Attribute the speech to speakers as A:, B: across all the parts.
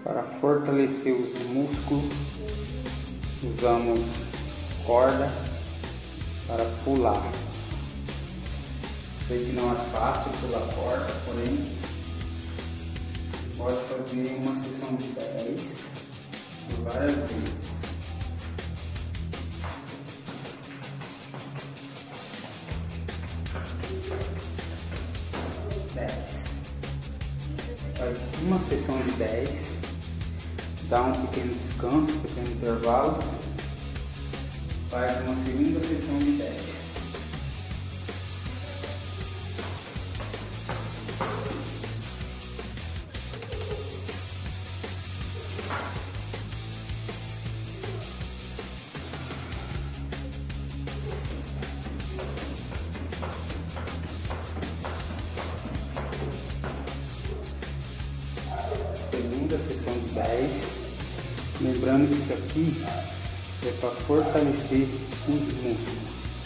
A: Para fortalecer os músculos, usamos corda para pular. Sei que não é fácil pular corda, porém pode fazer uma sessão de 10 por várias vezes. Faz uma sessão de 10, dá um pequeno descanso, um pequeno intervalo, faz uma segunda sessão de 10. Segunda sessão de 10, lembrando que isso aqui é para fortalecer os músculos.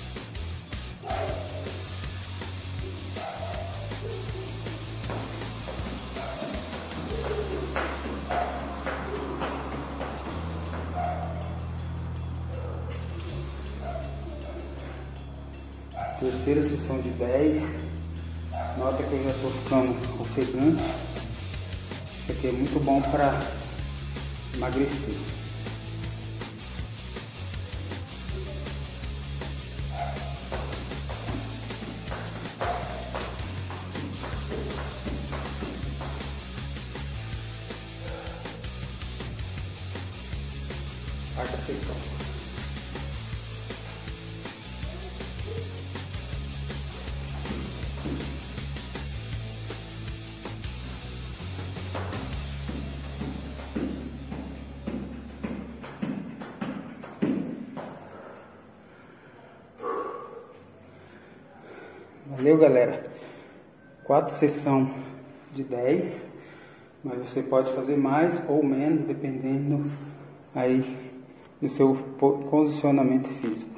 A: Terceira sessão de 10, nota que eu já estou ficando ofegante. Isso aqui é muito bom para emagrecer. Quarta sessão. Valeu, galera. 4 sessões de 10, mas você pode fazer mais ou menos dependendo aí do seu condicionamento físico.